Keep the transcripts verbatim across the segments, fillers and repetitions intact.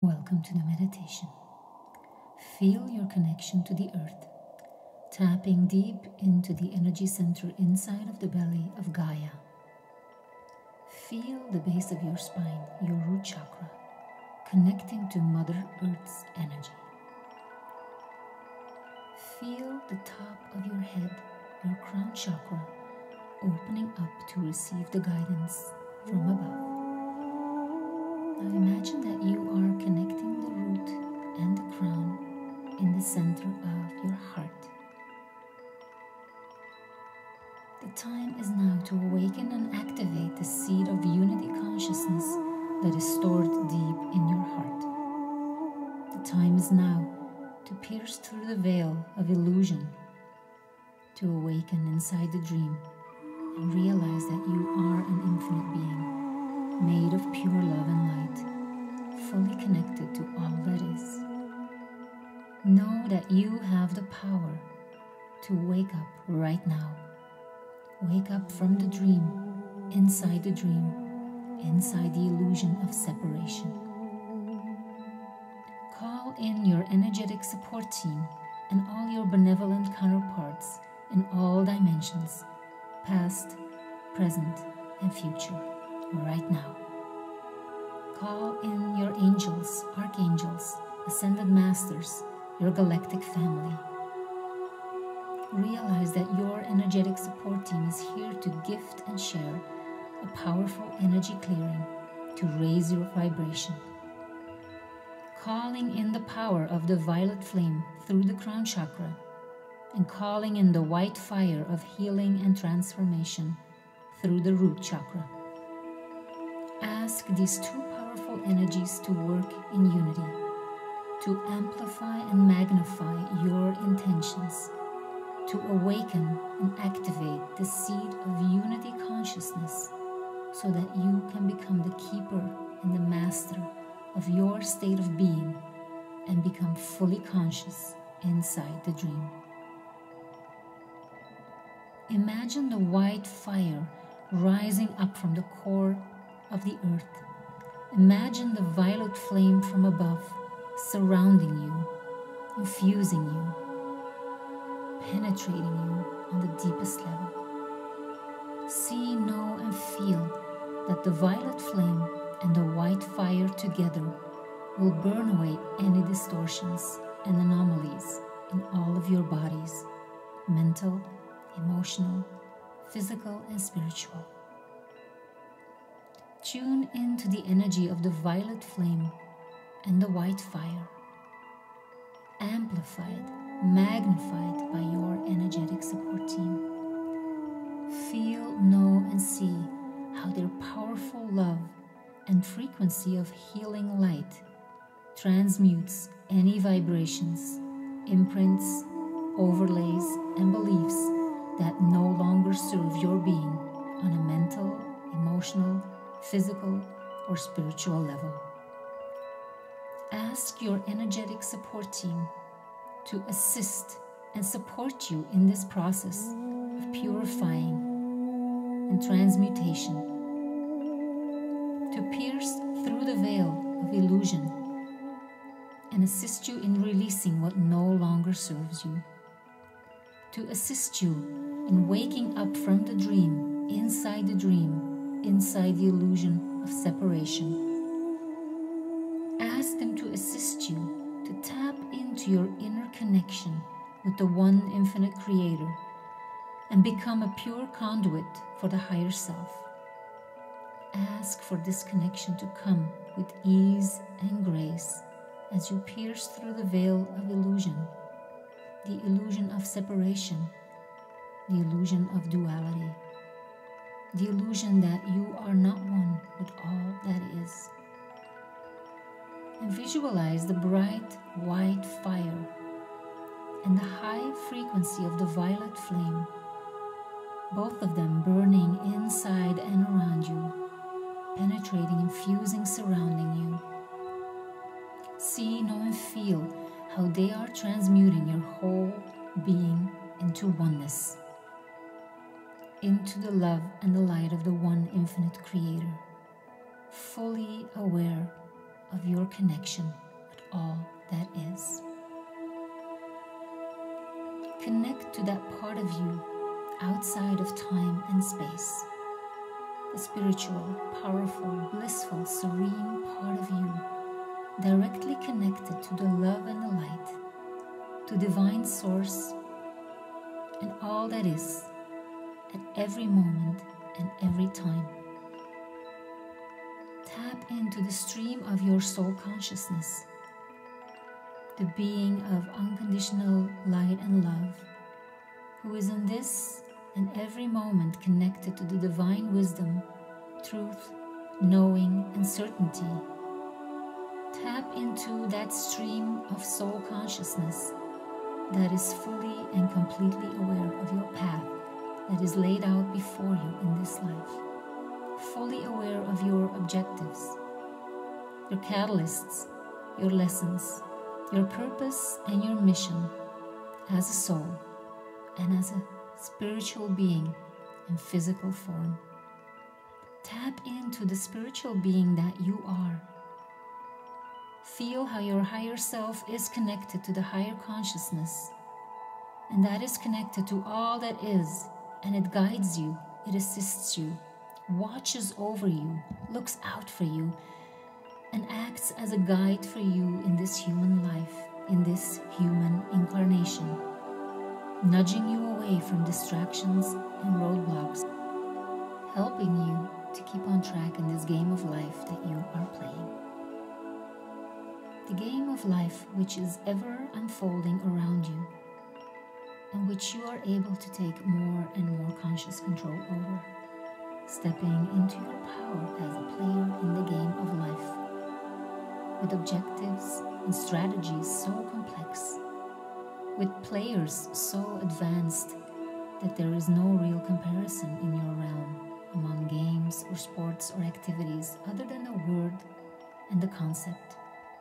Welcome to the meditation. Feel your connection to the earth, tapping deep into the energy center inside of the belly of Gaia. Feel the base of your spine, your root chakra, connecting to Mother Earth's energy. Feel the top of your head, your crown chakra, opening up to receive the guidance from above. Now imagine that you are connecting the root and the crown in the center of your heart. The time is now to awaken and activate the seed of unity consciousness that is stored deep in your heart. The time is now to pierce through the veil of illusion, to awaken inside the dream and realize that you are an infinite being, made of pure love and light, fully connected to all that is. Know that you have the power to wake up right now. Wake up from the dream, inside the dream, inside the illusion of separation. Call in your energetic support team and all your benevolent counterparts in all dimensions, past, present, and future, right now. Call in your angels, archangels, ascended masters, your galactic family. Realize that your energetic support team is here to gift and share a powerful energy clearing to raise your vibration. Calling in the power of the violet flame through the crown chakra and calling in the white fire of healing and transformation through the root chakra. Ask these two powerful energies to work in unity, to amplify and magnify your intentions, to awaken and activate the seed of unity consciousness so that you can become the keeper and the master of your state of being and become fully conscious inside the dream. Imagine the white fire rising up from the core of the earth. Imagine the violet flame from above surrounding you, infusing you, penetrating you on the deepest level. See, know, and feel that the violet flame and the white fire together will burn away any distortions and anomalies in all of your bodies, mental, emotional, physical, and spiritual. Tune into the energy of the violet flame and the white fire, amplified, magnified by your energetic support team. Feel, know, and see how their powerful love and frequency of healing light transmutes any vibrations, imprints, overlays, and beliefs that no longer serve your being on a mental, emotional, physical, or spiritual level. Ask your energetic support team to assist and support you in this process of purifying and transmutation, to pierce through the veil of illusion and assist you in releasing what no longer serves you, to assist you in waking up from the dream, inside the dream, inside the illusion of separation. Ask them to assist you to tap into your inner connection with the one infinite creator and become a pure conduit for the higher self. Ask for this connection to come with ease and grace as you pierce through the veil of illusion, the illusion of separation, the illusion of duality, the illusion that you are not one with all that is. And visualize the bright white fire and the high frequency of the violet flame, both of them burning inside and around you, penetrating, infusing, surrounding you. See, know, and feel how they are transmuting your whole being into oneness, into the love and the light of the one infinite creator, fully aware of your connection with all that is. Connect to that part of you outside of time and space, the spiritual, powerful, blissful, serene part of you, directly connected to the love and the light, to divine source and all that is at every moment and every time. Tap into the stream of your soul consciousness, the being of unconditional light and love, who is in this and every moment connected to the divine wisdom, truth, knowing, and certainty. Tap into that stream of soul consciousness that is fully and completely aware of your path that is laid out before you in this life, fully aware of your objectives, your catalysts, your lessons, your purpose and your mission as a soul and as a spiritual being in physical form. Tap into the spiritual being that you are. Feel how your higher self is connected to the higher consciousness, and that is connected to all that is, and it guides you, it assists you, watches over you, looks out for you, and acts as a guide for you in this human life, in this human incarnation, nudging you away from distractions and roadblocks, helping you to keep on track in this game of life that you are playing. The game of life which is ever unfolding around you, and which you are able to take more and more conscious control over, stepping into your power as a player in the game of life, with objectives and strategies so complex, with players so advanced that there is no real comparison in your realm among games or sports or activities other than the word and the concept.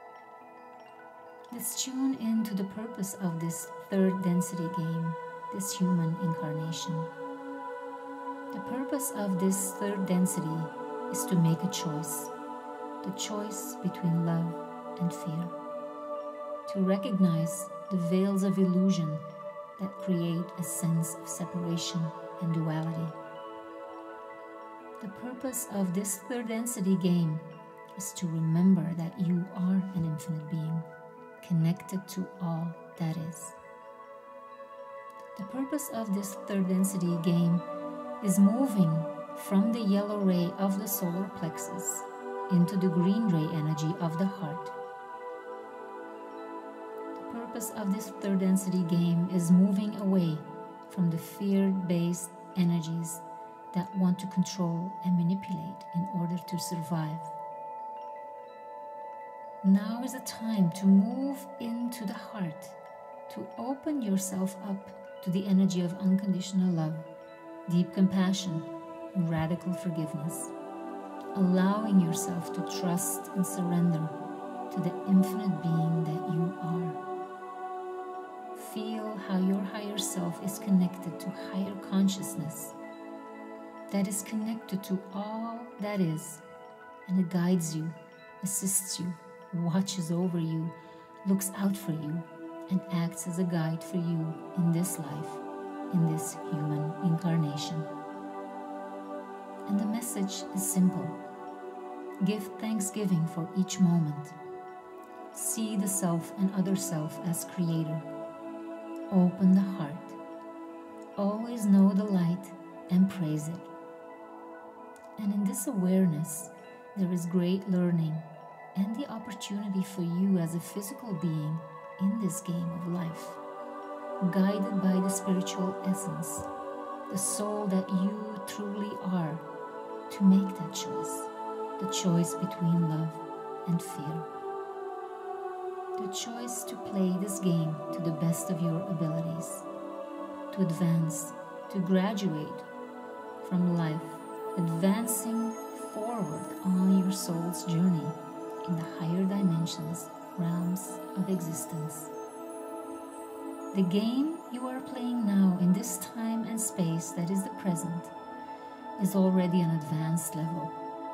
Let's tune into the purpose of this third density game, this human incarnation. The purpose of this third density is to make a choice, the choice between love and fear, to recognize the veils of illusion that create a sense of separation and duality. The purpose of this third density game is to remember that you are an infinite being, connected to all that is. The purpose of this third density game is moving from the yellow ray of the solar plexus into the green ray energy of the heart. The purpose of this third density game is moving away from the fear-based energies that want to control and manipulate in order to survive. Now is the time to move into the heart, to open yourself up to the energy of unconditional love, deep compassion, and radical forgiveness, allowing yourself to trust and surrender to the infinite being that you are. Feel how your higher self is connected to higher consciousness, that is connected to all that is, and it guides you, assists you, watches over you, looks out for you, and acts as a guide for you in this life, in this human incarnation. And the message is simple. Give thanksgiving for each moment. See the self and other self as creator. Open the heart. Always know the light and praise it. And in this awareness, there is great learning and the opportunity for you as a physical being in this game of life, guided by the spiritual essence, the soul that you truly are, to make that choice, the choice between love and fear, the choice to play this game to the best of your abilities, to advance, to graduate from life, advancing forward on your soul's journey in the higher dimensions, realms of existence. The game you are playing now in this time and space that is the present is already an advanced level,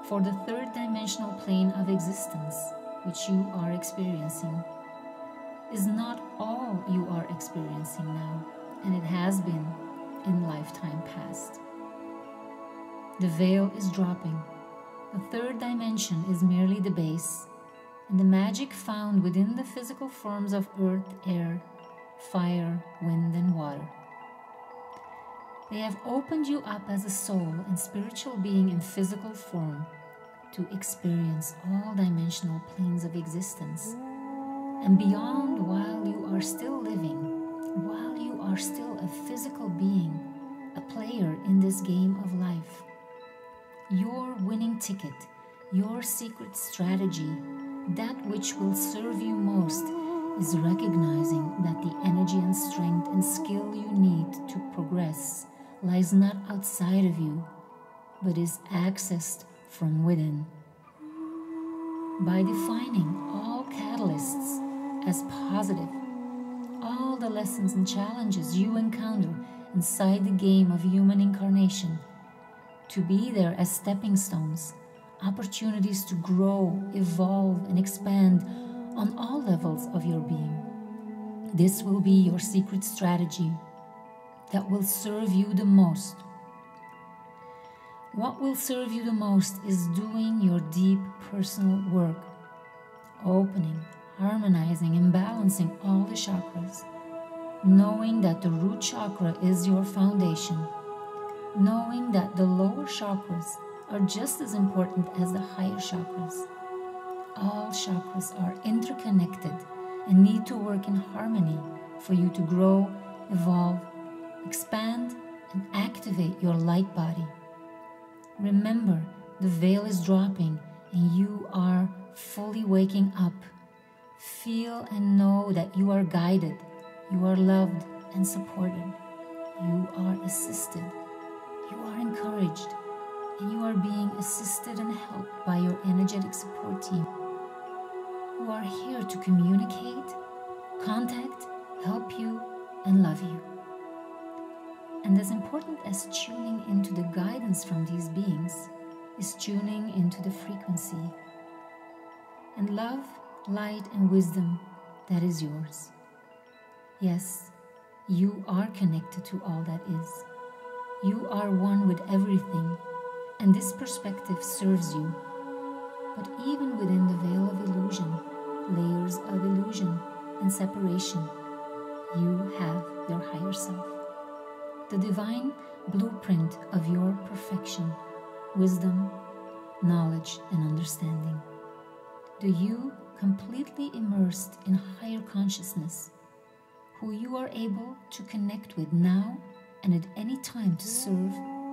For the third dimensional plane of existence, which you are experiencing, is not all you are experiencing now, and it has been in lifetime past. The veil is dropping. The third dimension is merely the base, and the magic found within the physical forms of earth, air, fire, wind, and water. They have opened you up as a soul and spiritual being in physical form to experience all dimensional planes of existence and beyond while you are still living, while you are still a physical being, a player in this game of life. Your winning ticket, your secret strategy, that which will serve you most, is recognizing that the energy and strength and skill you need to progress lies not outside of you, but is accessed from within. By defining all catalysts as positive, all the lessons and challenges you encounter inside the game of human incarnation, to be there as stepping stones, opportunities to grow, evolve, and expand on all levels of your being. This will be your secret strategy that will serve you the most. What will serve you the most is doing your deep personal work, opening, harmonizing, and balancing all the chakras, knowing that the root chakra is your foundation, knowing that the lower chakras are just as important as the higher chakras. All chakras are interconnected and need to work in harmony for you to grow, evolve, expand, and activate your light body. Remember, the veil is dropping and you are fully waking up. Feel and know that you are guided, you are loved and supported, you are assisted, you are encouraged, and you are being assisted and helped by your energetic support team, who are here to communicate, contact, help you, and love you. And as important as tuning into the guidance from these beings is tuning into the frequency and love, light, and wisdom that is yours. Yes, you are connected to all that is. You are one with everything, and this perspective serves you. But even within the veil of illusion, layers of illusion and separation, you have your higher self. The divine blueprint of your perfection, wisdom, knowledge, and understanding. The you completely immersed in higher consciousness, who you are able to connect with now and at any time to serve.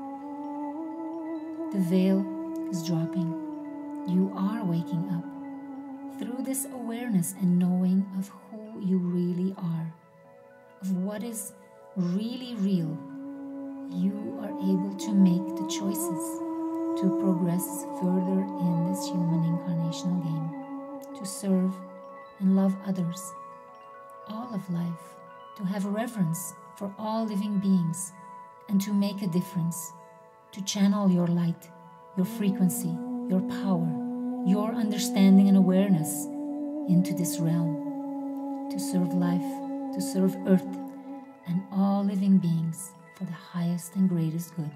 The veil is dropping. You are waking up through this awareness and knowing of who you really are, of what is really real. You are able to make the choices to progress further in this human incarnational game, to serve and love others, all of life, to have reverence for all living beings, and to make a difference, to channel your light, your frequency, your power, your understanding and awareness into this realm, to serve life, to serve earth and all living beings for the highest and greatest good.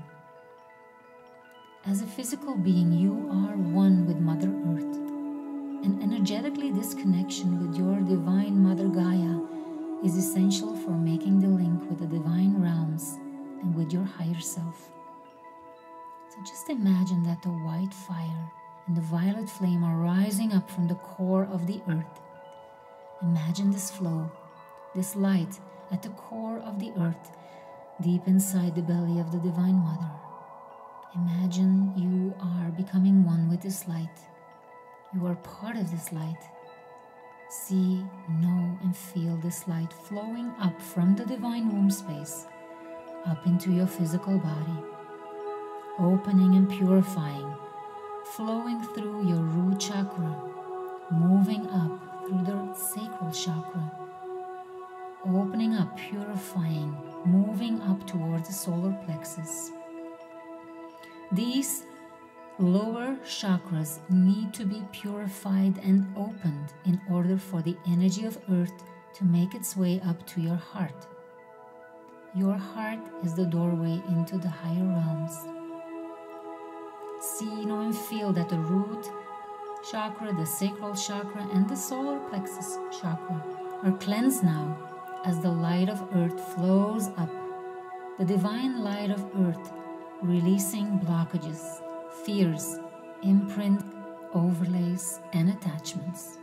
As a physical being, you are one with Mother Earth, and energetically this connection with your divine Mother Gaia is essential for making the link with the divine realms and with your higher self. So just imagine that the white fire and the violet flame are rising up from the core of the earth. Imagine this flow, this light at the core of the earth, deep inside the belly of the Divine Mother. Imagine you are becoming one with this light. You are part of this light. See, know, and feel this light flowing up from the Divine Womb space, up into your physical body, opening and purifying, flowing through your root chakra, moving up through the sacral chakra, opening up, purifying, moving up towards the solar plexus. These Lower chakras need to be purified and opened in order for the energy of earth to make its way up to your heart. Your heart is the doorway into the higher realms. See, know, and feel that the root chakra, the sacral chakra, and the solar plexus chakra are cleansed now as the light of earth flows up. The divine light of earth releasing blockages, fears, imprint, overlays, and attachments.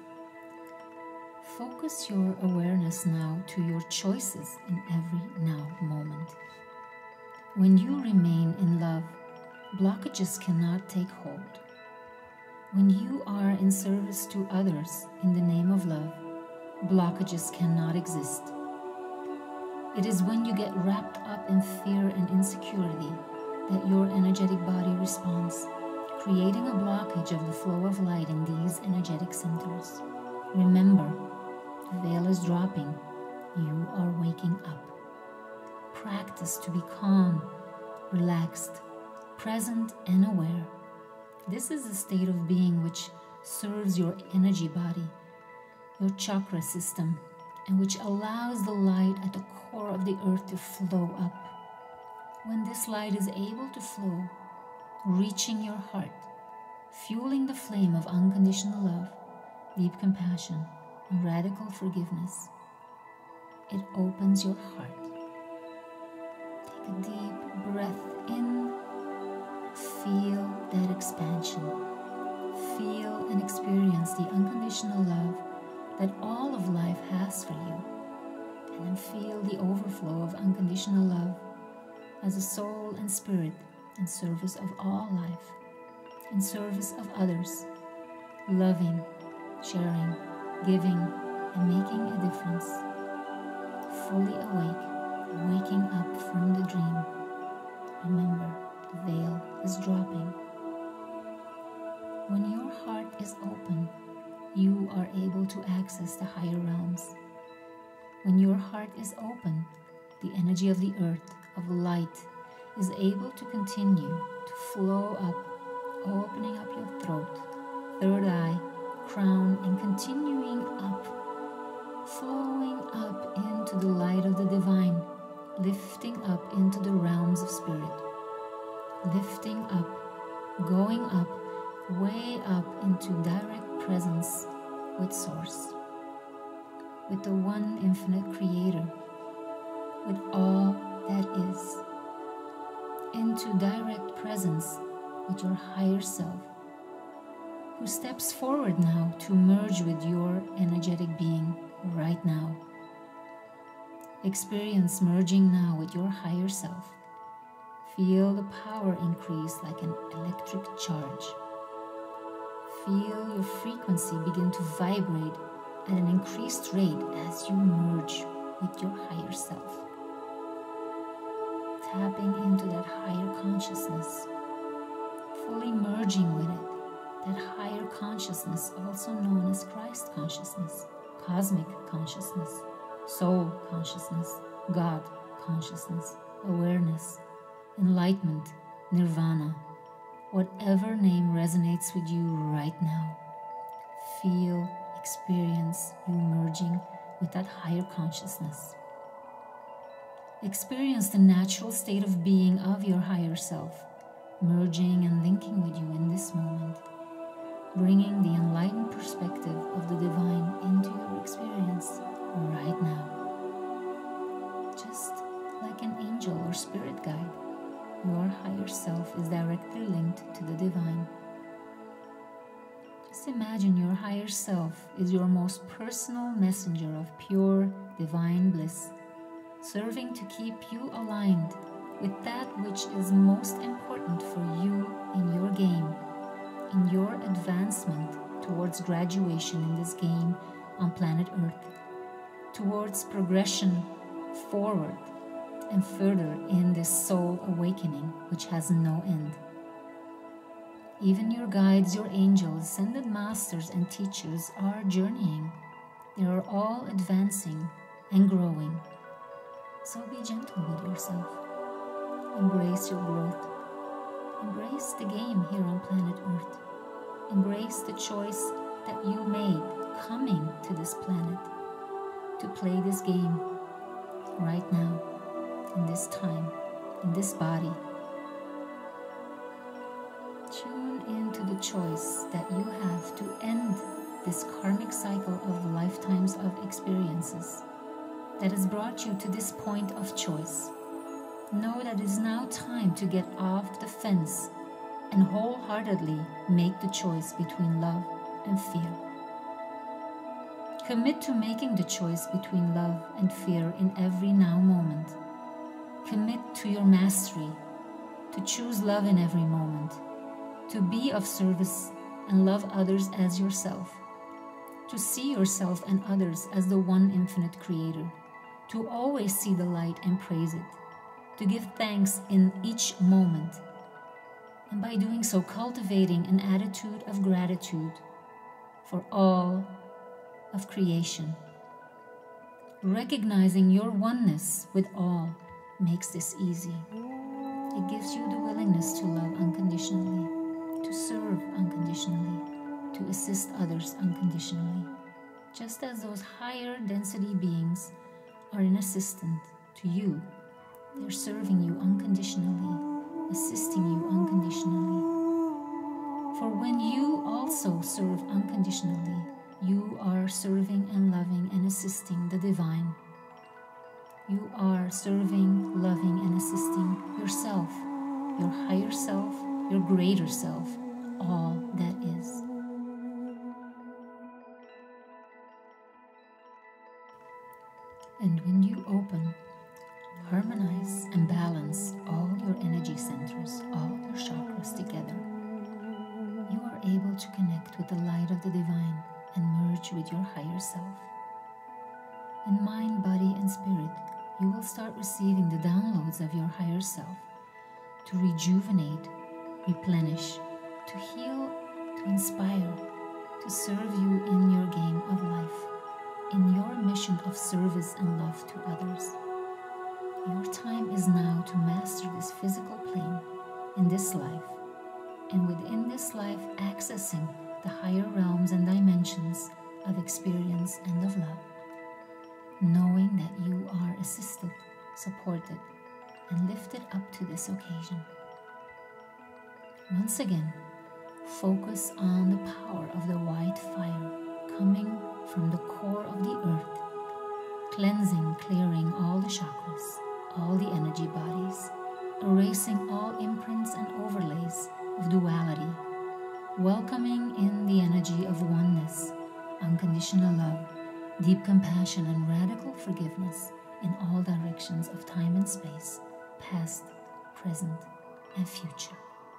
Focus your awareness now to your choices in every now moment. When you remain in love, blockages cannot take hold. When you are in service to others in the name of love, blockages cannot exist. It is when you get wrapped up in fear and insecurity that your energetic body responds, creating a blockage of the flow of light in these energetic centers. Remember, the veil is dropping. You are waking up. Practice to be calm, relaxed, present, and aware. This is a state of being which serves your energy body, your chakra system, and which allows the light at the core of the earth to flow up. When this light is able to flow, reaching your heart, fueling the flame of unconditional love, deep compassion, and radical forgiveness, it opens your heart. Take a deep breath in. Feel that expansion. Feel and experience the unconditional love that all of life has for you. And then feel the overflow of unconditional love as a soul and spirit in service of all life, in service of others, loving, sharing, giving, and making a difference. Fully awake, waking up from the dream. Remember, the veil is dropping. When your heart is open, you are able to access the higher realms. When your heart is open, the energy of the earth, of light, is able to continue to flow up, opening up your throat, third eye, crown, and continuing up, flowing up into the light of the divine, lifting up into the realms of spirit, lifting up, going up, way up into direct presence with Source, with the one infinite Creator, with all that is, into direct presence with your higher self, who steps forward now to merge with your energetic being right now. Experience merging now with your higher self. Feel the power increase like an electric charge. Feel your frequency begin to vibrate at an increased rate as you merge with your higher self. Tapping into that higher consciousness, fully merging with it, that higher consciousness, also known as Christ consciousness, cosmic consciousness, soul consciousness, God consciousness, awareness, enlightenment, nirvana, whatever name resonates with you right now. Feel, experience you merging with that higher consciousness. Experience the natural state of being of your higher self, merging and linking with you in this moment, bringing the enlightened perspective of the divine into your experience right now. Just like an angel or spirit guide, your higher self is directly linked to the divine. Just imagine your higher self is your most personal messenger of pure divine bliss, serving to keep you aligned with that which is most important for you in your game, in your advancement towards graduation in this game on planet Earth, towards progression forward and further in this soul awakening which has no end. Even your guides, your angels, ascended masters and teachers are journeying. They are all advancing and growing. So be gentle with yourself. Embrace your growth. Embrace the game here on planet Earth. Embrace the choice that you made coming to this planet to play this game right now, in this time, in this body. Tune into the choice that you have to end this karmic cycle of lifetimes of experiences that has brought you to this point of choice. Know that it is now time to get off the fence and wholeheartedly make the choice between love and fear. Commit to making the choice between love and fear in every now moment. Commit to your mastery, to choose love in every moment, to be of service and love others as yourself, to see yourself and others as the one infinite creator, to always see the light and praise it, to give thanks in each moment, and by doing so cultivating an attitude of gratitude for all of creation. Recognizing your oneness with all makes this easy. It gives you the willingness to love unconditionally, to serve unconditionally, to assist others unconditionally, just as those higher density beings are an assistant to you. They're serving you unconditionally, assisting you unconditionally. For when you also serve unconditionally, you are serving and loving and assisting the divine. You are serving, loving, and assisting yourself, your higher self, your greater self, all that is. And when you open, harmonize and balance all your energy centers, all your chakras together, you are able to connect with the light of the divine and merge with your higher self. In mind, body, and spirit, you will start receiving the downloads of your higher self to rejuvenate, replenish, to heal, to inspire, to serve you in your game of life, in your mission of service and love to others. Your time is now to master this physical plane in this life, and within this life accessing the higher realms and dimensions of experience and of love, knowing that you are assisted, supported, and lifted up to this occasion. Once again, focus on the power of the white fire coming from the core of the earth, cleansing, clearing all the chakras, all the energy bodies, erasing all imprints and overlays of duality, welcoming in the energy of oneness, unconditional love, deep compassion, and radical forgiveness in all directions of time and space, past, present, and future.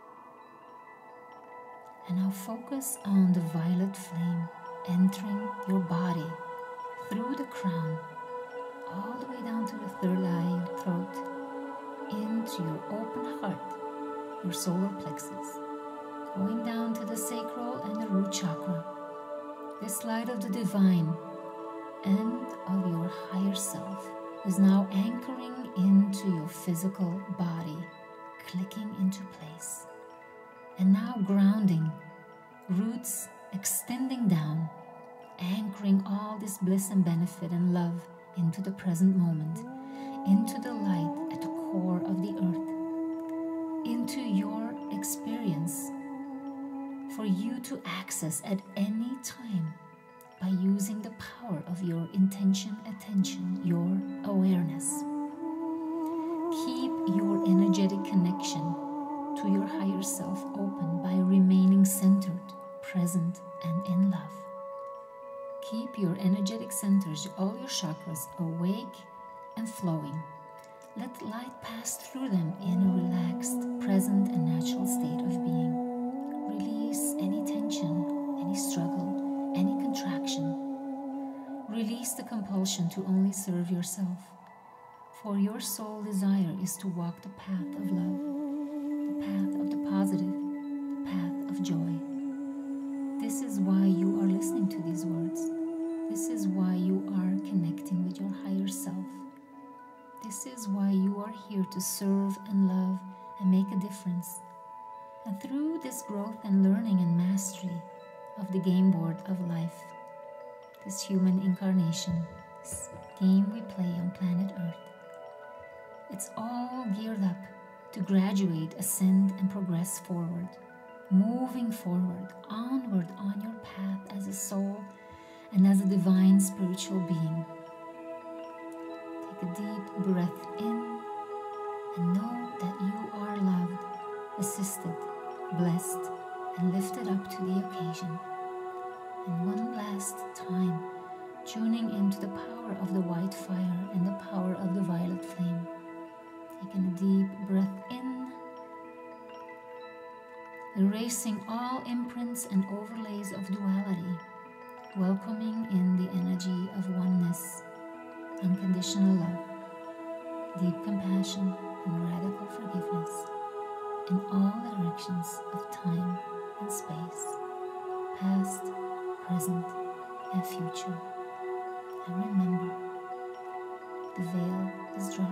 And now focus on the violet flame entering your body through the crown, all the way down to the third eye, your throat, into your open heart, your solar plexus, going down to the sacral and the root chakra. This light of the divine and of your higher self is now anchoring into your physical body, clicking into place, and now grounding, roots extending down, anchoring all this bliss and benefit and love into the present moment, into the light at the core of the earth, into your experience for you to access at any time by using the power of your intention, attention, your awareness. Keep your energetic connection to your higher self open by remaining centered, present, and in love. Keep your energetic centers, all your chakras, awake and flowing. Let light pass through them in a relaxed, present, and natural state of being. Release any tension, any struggle, any contraction. Release the compulsion to only serve yourself, for your soul desire is to walk the path of love, the path of the positive, the path of joy. This is why you are listening to these words. This is why you are connecting with your higher self. This is why you are here to serve and love and make a difference. And through this growth and learning and mastery of the game board of life, this human incarnation, this game we play on planet Earth, it's all geared up to graduate, ascend, and progress forward, moving forward, onward on your path as a soul and as a divine spiritual being. Take a deep breath in and know that you are loved, assisted, blessed, and lifted up to the occasion. And one last time, tuning into the power of the white fire and the power of the violet flame. Taking a deep breath in, erasing all imprints and overlays of duality, welcoming in the energy of oneness, unconditional love, deep compassion, and radical forgiveness in all directions of time and space, past, present, and future. And remember, the veil is dropping.